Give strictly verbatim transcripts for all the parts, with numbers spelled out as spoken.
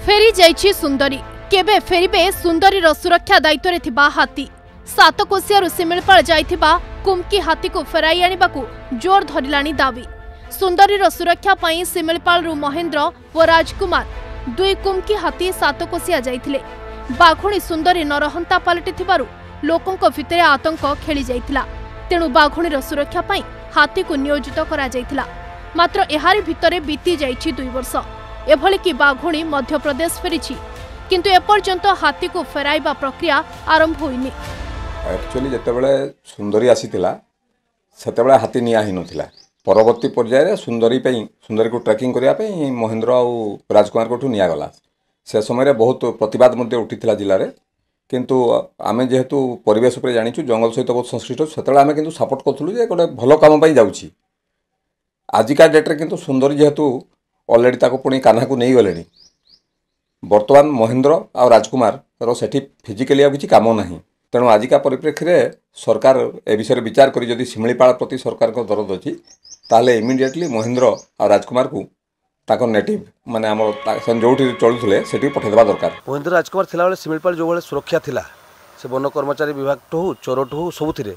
फेरी जाइछि सुंदरी केबे फेरिबे सुंदरी रो सुरक्षा दायित्व रे थिबा हाथी सातकोशिया सिमिलपाल जाइथिबा कुमकी हाथी को फेराई आनिबाकू जोर धरिलानी दाबी सुंदरी रो सुरक्षा पई सिमिलपाल रु महेंद्र व राजकुमार दुई कुमकी हाथी सातकोशिया जाइथिले बाघुणी सुंदरी नरहंता पलटि थिबारु लोकंक भितरे आतंक खेली जाइथिला तेणु बाघुणी रो सुरक्षा पई हाथी को नियोजित करा जाइथिला मात्र एहारी भितरे बीती जाइछि दुई वर्ष एभली कि बाघुणी मध्य प्रदेश फेरिछि किंतु एपर्यंत हाथी को फेराइबा प्रक्रिया आरंभ होइनि। एक्चुअली जेतेबेले सुंदरी आसीतिला सेतेबेले हाथी निया हि नथिला परवर्ती पर्याय रे सुंदरी पई सुंदरी को ट्रैकिंग करिया पई महेंद्र और राजकुमार कोठू निया गला से समय रे बहुत प्रतिवाद मध्ये उठिथिला जिल्ला रे किंतु आमे जेहेतु परिवेश ऊपर जानिछु जंगल सहित बहुत संश्लिष्ट सेतेबेले आमे किंतु सपोर्ट करथुलु जे गोटे भलो काम पई जाउछि आजिका डेट रे किंतु सुंदरी जेहेतु ऑलरेडी ताको पुणी कान्हा को नहीं गले बर्तमान महेंद्र और राजकुमार रो सेठी फिजिकली किसी कम ना तेणु आजिका परिप्रेक्षी में सरकार ए विषय विचार करी जदि शिमिलीपाल प्रति सरकार को दरद अच्छी ताले इमिडिएटली महेंद्र और राजकुमार को ताको नेटिव माने आम जो चलुले से पठेदेवा दरकार। महेंद्र राजकुमार थिला बेले शिमिलीपाल जो सुरक्षा थिला से वन कर्मचारी विभाग टू हो चोरटू हो सबुथिरे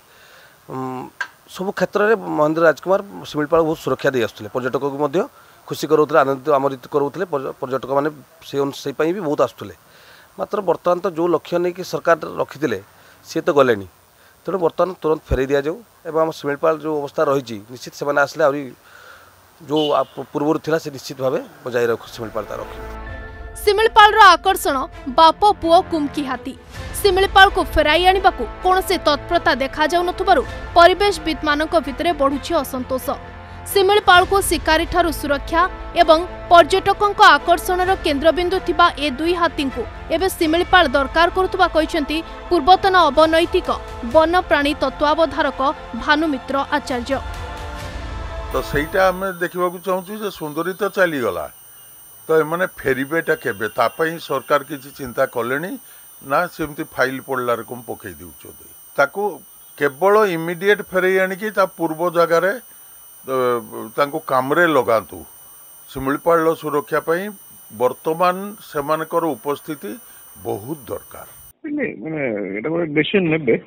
सब क्षेत्र में महेंद्र राजकुमार शिमिलीपाल बहुत सुरक्षा दे आसुले पर्यटक को खुशी करोले आनंदित आमोदित करोले पर्यटक मैंने से भी बहुत आसुले मात्र बर्तमान तो जो लक्ष्य नहीं कि सरकार रखी सी तो गले तेणु बर्तमान तुरंत फेरई दि जाऊ एवं आम शिमिलीपाल जो अवस्था रही निश्चित से आसले आहरी जो पूर्व थिला से निश्चित भाव बजाय रख शिमिलीपाल रख शिमिलीपाल आकर्षण बाप पुओ कुमकी हाथी शिमिलीपाल को फेराई आनिबाकू कौनसी तत्परता देखा जाउ नथुबारु परिवेशविद मानक भितरे बढ़ुछि असंतोष शिमिलीपाल को शिकारी ठारू सुरक्षा एवं पर्यटकों आकर्षण केन्द्रबिंदु थिबा ए दुई हाथी को एवं शिमिलीपाल दरकार करुवा कहते पूर्वतन अवनैतिक वन्यप्राणी तत्वावधारक भानुमित्र आचार्य। तो सहीटा आम देखा चाहूँ सुंदरी तो चलीगला तो एम फेरबेटा केबे तापाई सरकार किसी चिंता कले ना सेमती फाइल पड़लार को पकई दूँ केवल इमिडिएट फेरई आणिकी पूर्व जगार तांको कामरे लगातु शिमिलीपाल सुरक्षा पाई वर्तमान सेमानकर उपस्थिति बहुत दरकार माने एटा को डिसीजन नेबे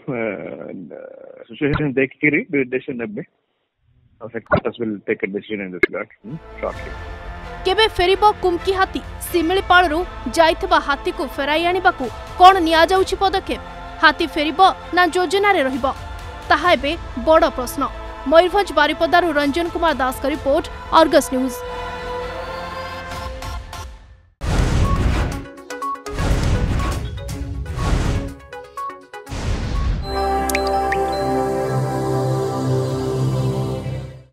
सिचुएशन देख के री डिसीजन नेबे headquarters will take a decision in this regard shortly. केबे फेरिबो कुमकी हाथी शिमिलीपाल रु जाइथबा हाथी को फेराई आनिबाकू कोन निया जाउछि पदक्षेप हाथी फेरिबो ना योजना रे रहिबो ताहा एबे बड़ प्रश्न। मयूरभंज बारिपदारू रंजन कुमार दास का रिपोर्ट, अर्गस न्यूज।